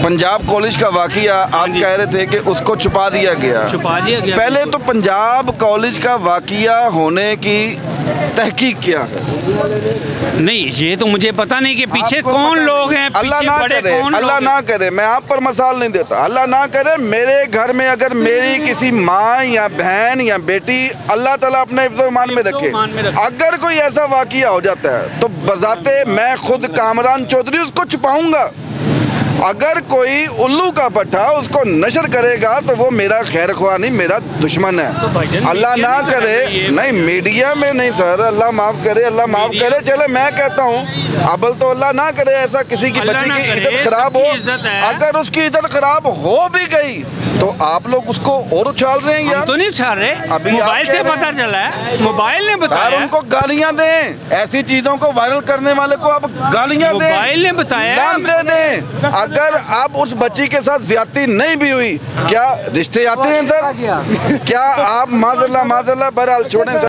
Punjab college का वाकया आप कह रहे थे कि उसको छुपा दिया गया। पहले तो पंजाब कॉलेज का वाकया होने की तहकीक क्या है? नहीं, ये तो मुझे पता नहीं कि पीछे कौन लोग हैं। अल्लाह ना करे, अल्लाह ना करे, मैं आप पर मसाल नहीं देता, अल्लाह ना करे मेरे घर में अगर मेरी किसी माँ या बहन या बेटी, अल्लाह ताला अपने हिफ्ज़-ओ-ईमान में रखे, अगर कोई ऐसा वाकया हो जाता है तो बजाते मैं खुद कामरान चौधरी उसको छुपाऊंगा। अगर कोई उल्लू का पट्टा उसको नशर करेगा तो वो मेरा खैर ख्वाह नहीं, मेरा दुश्मन है। अल्लाह ना करे, नहीं मीडिया में नहीं सर, अल्लाह माफ़ करे, अल्लाह माफ़ करे। चले मैं कहता हूँ अबल तो अल्लाह ना करे ऐसा किसी की बच्ची की इज्जत खराब हो। अगर उसकी इज्जत खराब हो भी गई तो आप लोग उसको और उछाल रहे हैं यार। तो नहीं उछाल रहे, अभी मोबाइल से पता चला है, मोबाइल ने बताया। उनको गालियाँ दें, ऐसी चीजों को वायरल करने वाले को आप गालियाँ दें, मोबाइल ने बताया दे दें। अगर आप उस बच्ची के साथ ज्यादती नहीं भी हुई, क्या रिश्ते आते हैं सर? क्या आप माज़अल्लाह बहरहाल छोड़ें सर।